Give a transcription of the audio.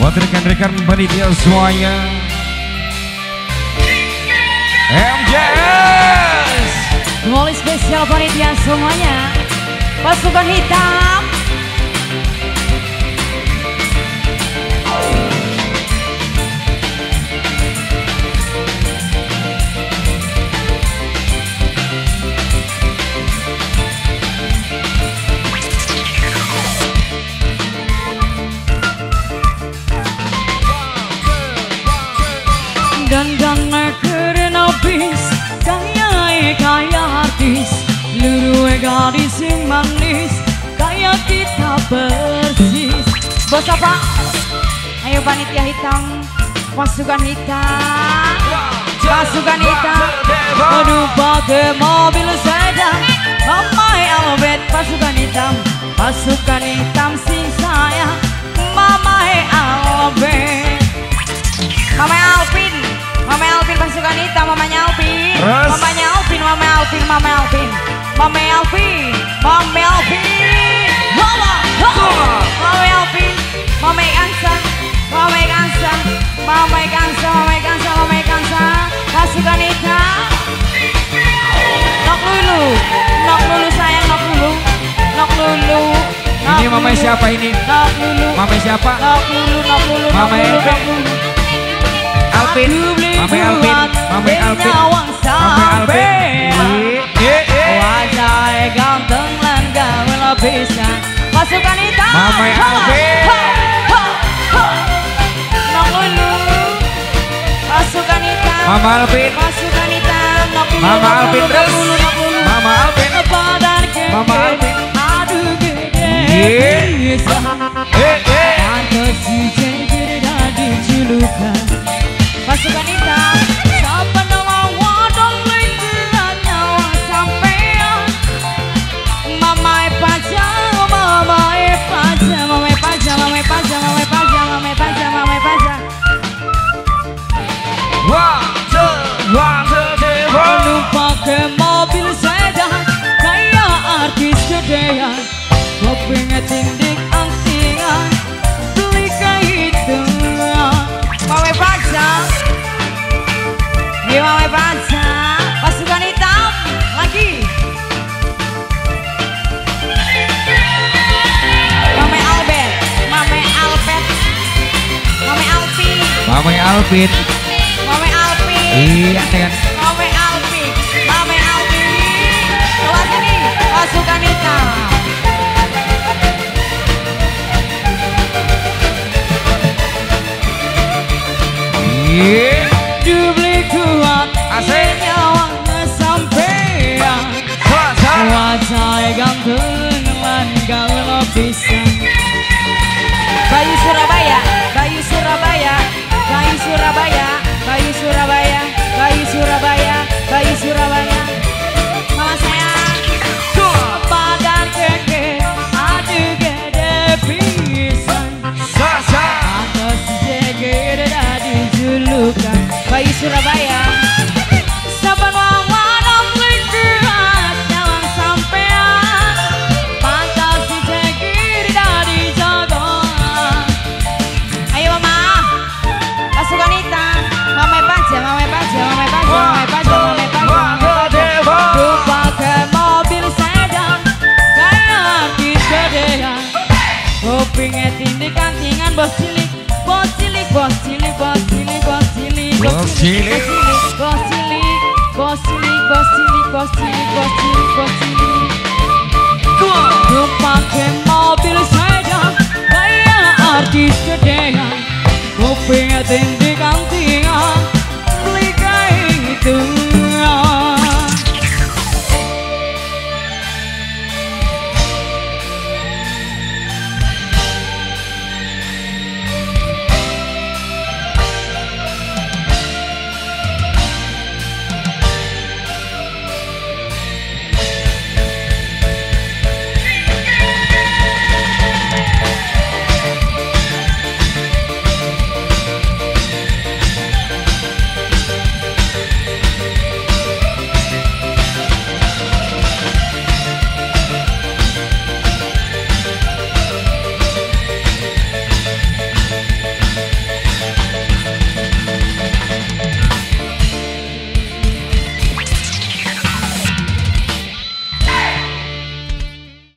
Buat rekan-rekan panitia semuanya, MJS Wali spesial panitia semuanya, pasukan hitam. Dandan keren habis, kaya artis, luruh gadis yang manis, kayak kita persis. Bos apa? Ayo panitia hitam, pasukan hitam, pasukan hitam. Aduh pakai mobil sedan, Mamai Albert. Pasukan hitam sing sayang, Mamai Albert. Mamai Alvin, Mamai Alvin pasukan hitam, mamanya Alvin, mamanya Alvin, mamanya Alvin, mamanya Alvin, mamanya Alvin, mamanya Alvin, mamanya Alvin, mamanya Kansa, mamanya Kansa, mamanya Kansa, mamanya Kansa, mamanya Kansa, pasukan hitam. Nok lulu sayang, nok lulu. Ini mamanya siapa ini? Nok lulu. Mamanya siapa? Nok lulu. Mamanya Alvin, Mamanya Alvin, Mamanya Alvin, Mamanya Alvin. Wajah ganteng lan gawe lapisan, pasukan hitam. Mamanya Alvin. Nok lulu. Pasukan hitam. Mama Alvin. Pasukan hitam. Nok lulu. Mama Alvin terus. Nok lulu. Mama Alvin. Badan gede. Mama Alvin. Aduh gede. Pantas si jadi dari julukan. Pasukan hitam, siapa nama wadon lingkaran nyawang sampean. Mamai paja, mamai paja, mamai paja, mamai paja, mamai paja, mamai paja, mamai paja. One, two, three, four. Lu pakai mobil sedan, kayak artis gedean. Kopinya tindik angtingan, beli kayak itu. Mamai paja. Dia mamai paja, pasukan hitam lagi. Mamai Albert, mamai Albert, mamai Alpi, Mamanya Alvin. mamai Alpi, Iya kan. mamai Alpi, mamai Alpi. Keluar sini, pasukan hitam. Iya. Dubli kuat, Asik. nyawang sampean. Wajah ganteng lan gawe lapisan. Bayu Surabaya, Bayu Surabaya, Bayu Surabaya, Bayu Surabaya, Bayu Surabaya, Bayu Surabaya. Mama sayang, badan gede, aduh gede pisan. Atas segede dari julukan Bayu Surabaya. Saban wong wadon lingkaran nyawang sampean. Pantas segede dari jagoan. Ayo mama, pasukan hitam, mamai paja, mamai paja, mamai paja, mamai paja, mamai paja, mamai paja. Lu pakai mobil sedan, kayak artis gedean. Kupingnya tindik kantingan, bos cilik, bos cilik, bos cilik, bos cilik, bos cilik, Bos cilik. bos cilik, bos cilik, bos cilik, bos cilik, bos cilik, bos cilik, bos cilik.